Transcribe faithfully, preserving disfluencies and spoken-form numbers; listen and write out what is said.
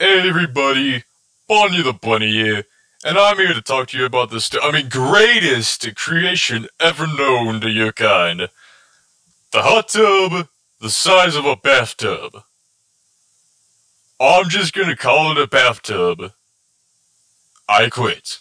Hey everybody, Bonnie the Bunny here, and I'm here to talk to you about this, I mean, greatest creation ever known to your kind. The hot tub, the size of a bathtub. I'm just gonna call it a bathtub. I quit.